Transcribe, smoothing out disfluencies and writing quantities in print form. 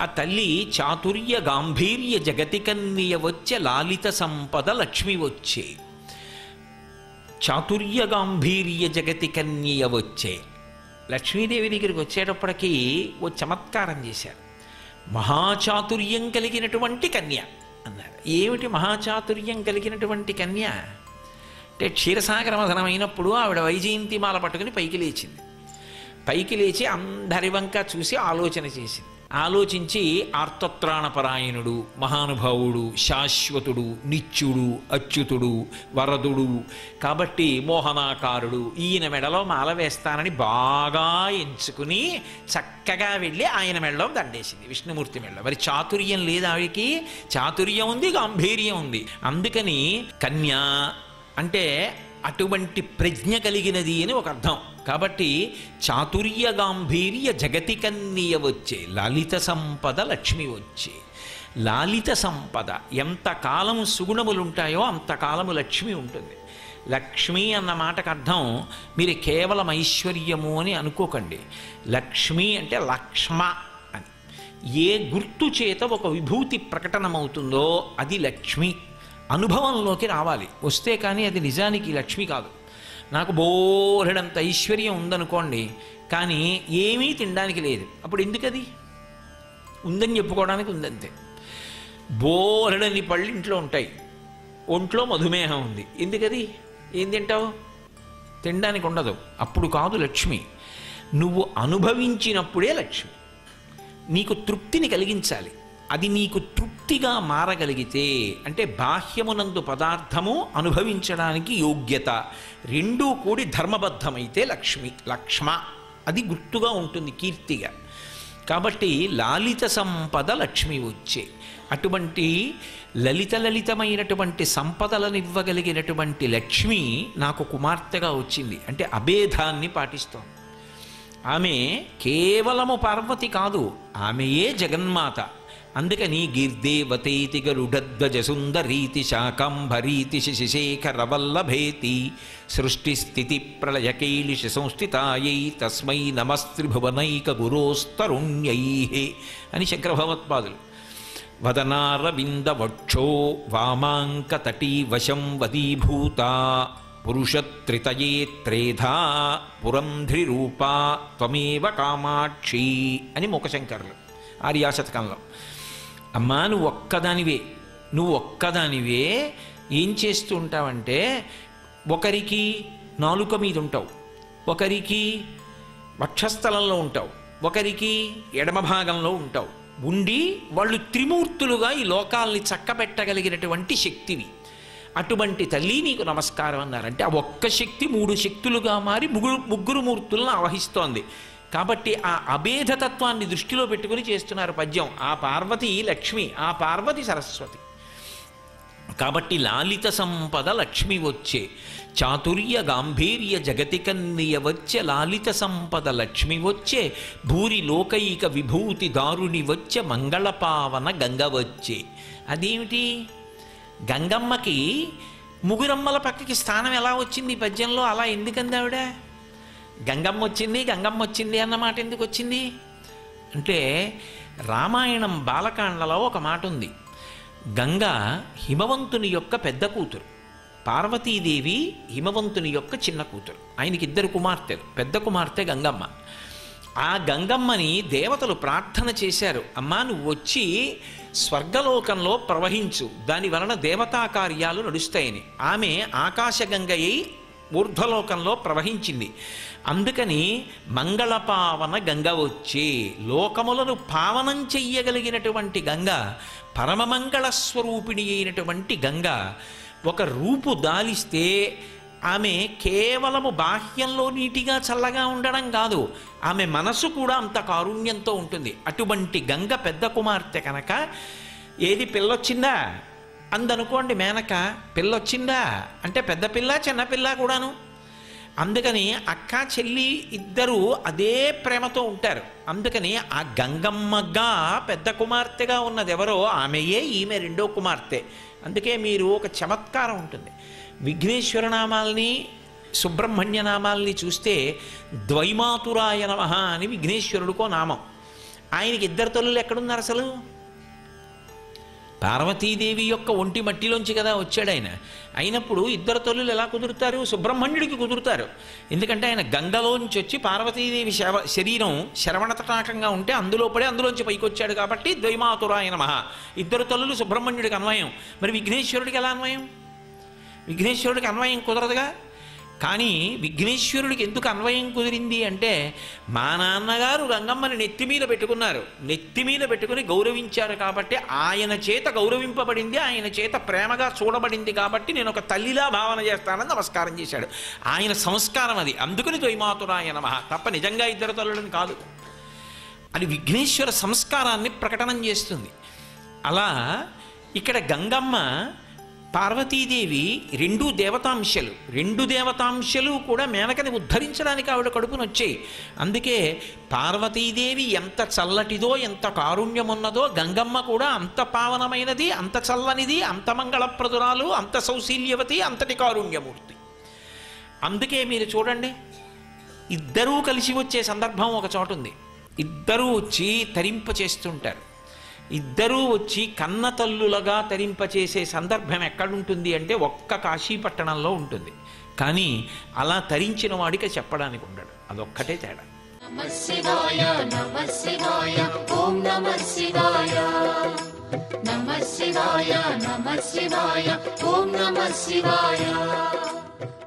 ఆ తల్లి చాతుర్య గాంభీర్య జగతి కన్య వచ్చే లాలిత సంపద లక్ష్మి వచ్చే. చాతుర్య గాంభీర్య జగతి కన్య వచ్చే లక్ష్మీదేవి దగ్గరికి వచ్చేటప్పటికీ ఓ చమత్కారం చేశారు. మహాచాతుర్యం కలిగినటువంటి కన్య అన్నారు. ఏమిటి మహాచాతుర్యం కలిగినటువంటి కన్య అంటే, క్షీరసాగర మథనమైనప్పుడు ఆవిడ వైజయంతిమాల పట్టుకుని పైకి లేచింది. పైకి లేచి అందరి వంక చూసి ఆలోచన చేసింది. ఆలోచించి ఆర్తత్రాణపరాయణుడు, మహానుభావుడు, శాశ్వతుడు, నిత్యుడు, అచ్యుతుడు, వరదుడు కాబట్టి మోహనాకారుడు, ఈయన మెడలో మాల వేస్తానని బాగా ఎంచుకుని చక్కగా వెళ్ళి ఆయన మెడలో దండేసింది, విష్ణుమూర్తి మెడలో. మరి చాతుర్యం లేదు ఆవిడికి, చాతుర్యం ఉంది, గాంభీర్యం ఉంది. అందుకని కన్యా అంటే అటువంటి ప్రజ్ఞ కలిగినది అని ఒక అర్థం. కాబట్టి చాతుర్య గాంభీర్య జగతి కన్య వచ్చే లలిత సంపద లక్ష్మి వచ్చే. లాలిత సంపద ఎంతకాలం సుగుణములుంటాయో అంతకాలము లక్ష్మి ఉంటుంది. లక్ష్మి అన్న మాటకు అర్థం మీరు కేవలం ఐశ్వర్యము అని అనుకోకండి. లక్ష్మి అంటే లక్ష్మ అని. ఏ గుర్తు చేత ఒక విభూతి ప్రకటనమవుతుందో అది లక్ష్మి. అనుభవంలోకి రావాలి, వస్తే కానీ అది నిజానికి లక్ష్మి కాదు. నాకు బోలెడంత ఐశ్వర్యం ఉందనుకోండి, కానీ ఏమీ తినడానికి లేదు, అప్పుడు ఎందుకది? ఉందని చెప్పుకోవడానికి ఉందంతే. బోలెడని పళ్ళు ఇంట్లో ఉంటాయి, ఒంట్లో మధుమేహం ఉంది, ఎందుకది? ఏం తింటావు? తినడానికి ఉండదు, అప్పుడు కాదు లక్ష్మి. నువ్వు అనుభవించినప్పుడే లక్ష్మి. నీకు తృప్తిని కలిగించాలి. అది నీకు తృప్తిగా మారగలిగితే అంటే బాహ్యమునందు పదార్థము అనుభవించడానికి యోగ్యత రెండూ కూడి ధర్మబద్ధమైతే లక్ష్మి, లక్ష్మ అది గుర్తుగా ఉంటుంది, కీర్తిగా. కాబట్టి లాలిత సంపద లక్ష్మి వచ్చే. అటువంటి లలితమైనటువంటి సంపదలను ఇవ్వగలిగినటువంటి లక్ష్మి నాకు కుమార్తెగా వచ్చింది అంటే అభేదాన్ని పాటిస్తోంది. ఆమె కేవలము పార్వతి కాదు, ఆమెయే జగన్మాత. అందుకని గిర్దేవతేతి గరుడధ్వజ సుందరీతి శాకంభరీతి శశిశేఖరవల్లభేతి సృష్టిస్థితి ప్రళయకైలిష సంస్థితాయై తస్మై నమస్త్రిభువనైక గురోస్తరుణ్యై అని శంకర భగవత్పాదులు. వదనారవింద వక్షో వామాంకతటీ వశం వదీభూత పురుషత్రితయే త్రేధా పురంధ్రిరూపా త్వమేవ కామాక్షి అని మూకశంకరులు ఆర్యాశతకంలో. అమ్మా నువ్వు ఒక్కదానివే ఏం చేస్తూ ఉంటావంటే, ఒకరికి నాలుక మీద ఉంటావు, ఒకరికి వక్షస్థలంలో ఉంటావు, ఒకరికి ఎడమ భాగంలో ఉంటావు. ఉండి వాళ్ళు త్రిమూర్తులుగా ఈ లోకాల్ని చక్కబెట్టగలిగినటువంటి శక్తివి. అటువంటి తల్లి నీకు నమస్కారం అన్నారంటే ఆ ఒక్క శక్తి మూడు శక్తులుగా మారి ముగ్గురు మూర్తులను ఆవహిస్తోంది. కాబట్టి ఆ అభేదతత్వాన్ని దృష్టిలో పెట్టుకుని చేస్తున్నారు పద్యం. ఆ పార్వతి లక్ష్మి, ఆ పార్వతి సరస్వతి. కాబట్టి లాలిత సంపద లక్ష్మి వచ్చే. చాతుర్య గాంభీర్య జగతి కన్య వచ్చే లాలిత సంపద లక్ష్మి వచ్చే. భూరి లోకైక విభూతి దారుని వచ్చే మంగళపావన గంగ వచ్చే. అదేమిటి? గంగమ్మకి ముగురమ్మల పక్కకి స్థానం ఎలా వచ్చింది ఈ పద్యంలో? అలా ఎందుకంది ఆవిడ? గంగమ్మ వచ్చింది అన్నమాట ఎందుకు వచ్చింది అంటే, రామాయణం బాలకాండలో ఒక మాట ఉంది. గంగ హిమవంతుని యొక్క పెద్ద కూతురు, పార్వతీదేవి హిమవంతుని యొక్క చిన్న కూతురు. ఆయనకి 2 కుమార్తెలు, పెద్ద కుమార్తె గంగమ్మ. ఆ గంగమ్మని దేవతలు ప్రార్థన చేశారు, అమ్మా నువ్వు వచ్చి స్వర్గలోకంలో ప్రవహించు, దాని వలన దేవతా కార్యాలు నడుస్తాయని. ఆమె ఆకాశగంగయ్యి ఊర్ధ్వలోకంలో ప్రవహించింది. అందుకని మంగళపావన గంగ వచ్చే. లోకములను పావనం చెయ్యగలిగినటువంటి గంగ, పరమమంగళ స్వరూపిణి అయినటువంటి గంగ ఒక రూపు దాలిస్తే ఆమె కేవలము బాహ్యంలో నీటిగా చల్లగా ఉండడం కాదు, ఆమె మనసు కూడా అంత కారుణ్యంతో ఉంటుంది. అటువంటి గంగ పెద్ద కుమార్తె కనుక, ఏది పిల్లొచ్చిందా అందనుకోండి, మేనక పిల్లొచ్చిందా అంటే పెద్ద పిల్ల చిన్నపిల్ల కూడాను. అందుకని అక్క చెల్లి ఇద్దరూ అదే ప్రేమతో ఉంటారు. అందుకని ఆ గంగమ్మగా పెద్ద కుమార్తెగా ఉన్నది ఎవరో ఆమెయే ఈమె రెండో కుమార్తె. అందుకే మీరు ఒక చమత్కారం ఉంటుంది, విఘ్నేశ్వర నామాల్ని సుబ్రహ్మణ్య నామాల్ని చూస్తే ద్వైమాతురాయ నమః అని విఘ్నేశ్వరుడికో నామం. ఆయనకి ఇద్దరు తల్లులు ఎక్కడున్నారు అసలు? పార్వతీదేవి యొక్క ఒంటి మట్టిలోంచి కదా వచ్చాడు ఆయన. అయినప్పుడు ఇద్దరు తల్లులు ఎలా కుదురుతారు? సుబ్రహ్మణ్యుడికి కుదురుతారు. ఎందుకంటే ఆయన గంగలోంచి వచ్చి పార్వతీదేవి శరీరం శరవణతటాకంగా ఉంటే అందులో పడి అందులోంచి పైకి వచ్చాడు కాబట్టి ద్వైమాతురాయ నమః. ఇద్దరు తల్లులు సుబ్రహ్మణ్యుడికి అన్వయం. మరి విఘ్నేశ్వరుడికి ఎలా అన్వయం? విఘ్నేశ్వరుడికి అన్వయం కుదరదుగా. కానీ విఘ్నేశ్వరుడికి ఎందుకు అన్వయం కుదిరింది అంటే, మా నాన్నగారు గంగమ్మని నెత్తి మీద పెట్టుకున్నారు, నెత్తి మీద పెట్టుకుని గౌరవించారు కాబట్టి ఆయన చేత గౌరవింపబడింది, ఆయన చేత ప్రేమగా చూడబడింది కాబట్టి నేను ఒక తల్లిలా భావన చేస్తానని నమస్కారం చేశాడు. ఆయన సంస్కారం అది. అందుకని ద్వైమాతురాయ నమః తప్ప నిజంగా ఇద్దరు తల్లులని కాదు. అది విఘ్నేశ్వర సంస్కారాన్ని ప్రకటనం చేస్తుంది. అలా ఇక్కడ గంగమ్మ పార్వతీదేవి రెండు దేవతాంశలు కూడా మేనకని ఉద్ధరించడానికి ఆవిడ కడుపునొచ్చాయి. అందుకే పార్వతీదేవి ఎంత చల్లటిదో, ఎంత కారుణ్యమున్నదో, గంగమ్మ కూడా అంత పావనమైనది, అంత చల్లనిది, అంత మంగళప్రదురాలు, అంత సౌశీల్యవతి, అంతటి కారుణ్యమూర్తి. అందుకే మీరు చూడండి, ఇద్దరూ కలిసి వచ్చే సందర్భం ఒక చోట ఉంది. ఇద్దరూ వచ్చి తరింపచేస్తుంటారు. ఇద్దరూ వచ్చి కన్న తల్లులుగా తరింపచేసే సందర్భం ఎక్కడుంటుంది అంటే ఒక్క కాశీపట్టణంలో ఉంటుంది. కానీ అలా తరించిన వాడికి చెప్పడానికి ఉండడు. అదొక్కటే తేడా. నమః శివాయ నమః శివాయ ఓం నమః శివాయ నమః శివాయ నమః శివాయ ఓం నమః శివాయ